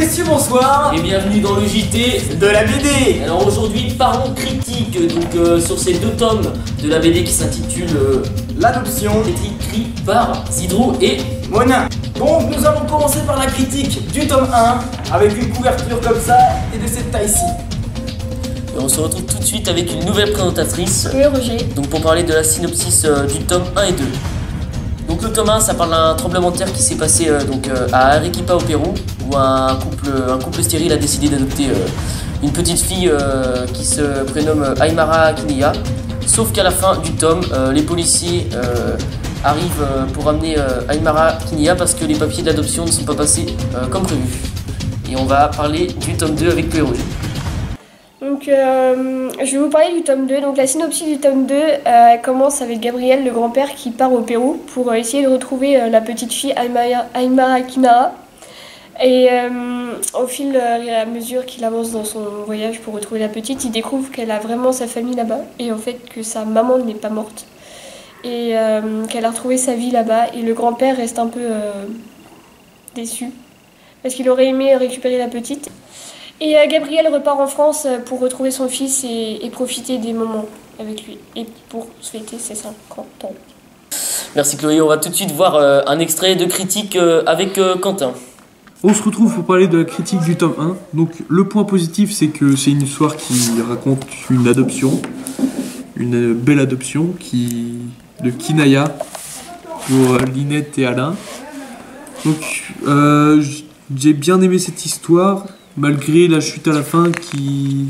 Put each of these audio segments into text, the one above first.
Messieurs, bonsoir et bienvenue dans le JT de la BD. Alors aujourd'hui parlons critique sur ces deux tomes de la BD qui s'intitule L'adoption, écrit par Zidro et Monin. Donc nous allons commencer par la critique du tome 1 avec une couverture comme ça et de cette taille-ci. Et on se retrouve tout de suite avec une nouvelle présentatrice. Oui, Roger. Donc pour parler de la synopsis du tome 1 et 2. Donc le tome 1, ça parle d'un tremblement de terre qui s'est passé à Arequipa au Pérou, où un couple stérile a décidé d'adopter une petite fille qui se prénomme Aymara Kinea. Sauf qu'à la fin du tome, les policiers arrivent pour amener Aymara Kinea parce que les papiers d'adoption ne sont pas passés comme prévu. Et on va parler du tome 2 avec Chloé Roger. Donc, je vais vous parler du tome 2. Donc, la synopsis du tome 2 commence avec Gabriel, le grand-père, qui part au Pérou pour essayer de retrouver la petite fille Aymara Kinea. Et au fil et à mesure qu'il avance dans son voyage pour retrouver la petite, il découvre qu'elle a vraiment sa famille là-bas. Et en fait, que sa maman n'est pas morte. Et qu'elle a retrouvé sa vie là-bas. Et le grand-père reste un peu déçu. Parce qu'il aurait aimé récupérer la petite. Et Gabriel repart en France pour retrouver son fils et profiter des moments avec lui. Et pour fêter ses 50 ans. Merci Chloé, on va tout de suite voir un extrait de critique avec Quentin. On se retrouve pour parler de la critique du tome 1. Donc le point positif, c'est que c'est une histoire qui raconte une adoption, une belle adoption de Kinaya pour Linette et Alain. Donc j'ai bien aimé cette histoire, malgré la chute à la fin qui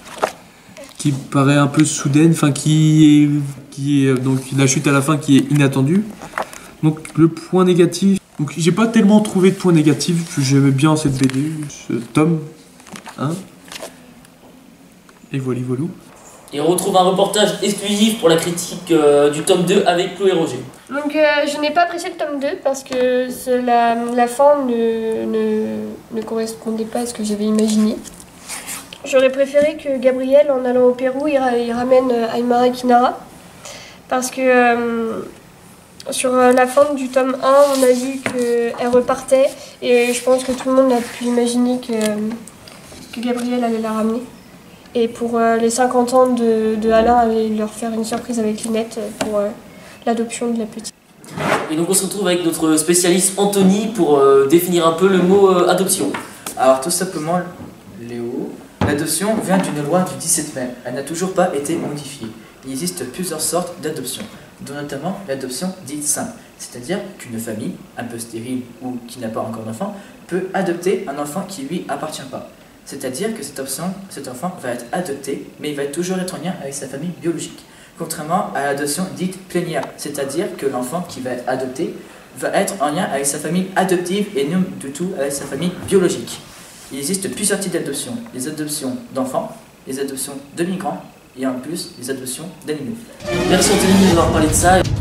paraît un peu soudaine, enfin donc la chute à la fin qui est inattendue. Donc le point négatif, donc j'ai pas tellement trouvé de points négatifs, j'aimais bien cette BD, ce tome 1. Et voilà. Et on retrouve un reportage exclusif pour la critique du tome 2 avec Chloé Roger. Donc je n'ai pas apprécié le tome 2 parce que la fin ne correspondait pas à ce que j'avais imaginé. J'aurais préféré que Gabriel, en allant au Pérou, il ramène Aymara Kinea. Parce que sur la fin du tome 1, on a vu qu'elle repartait. Et je pense que tout le monde a pu imaginer que Gabriel allait la ramener. Et pour les 50 ans de Alain, allait leur faire une surprise avec Linette pour l'adoption de la petite. Et donc on se retrouve avec notre spécialiste Anthony pour définir un peu le mot adoption. Alors tout simplement, Léo, l'adoption vient d'une loi du 17 mai. Elle n'a toujours pas été modifiée. Il existe plusieurs sortes d'adoption, dont notamment l'adoption dite simple, c'est-à-dire qu'une famille, un peu stérile ou qui n'a pas encore d'enfant, peut adopter un enfant qui lui appartient pas. C'est-à-dire que cet enfant va être adopté, mais il va toujours être en lien avec sa famille biologique. Contrairement à l'adoption dite plénière, c'est-à-dire que l'enfant qui va être adopté va être en lien avec sa famille adoptive et non du tout avec sa famille biologique. Il existe plusieurs types d'adoption. Les adoptions d'enfants, les adoptions de migrants et en plus les adoptions d'animaux. Merci Anthony de nous avoir parlé de ça.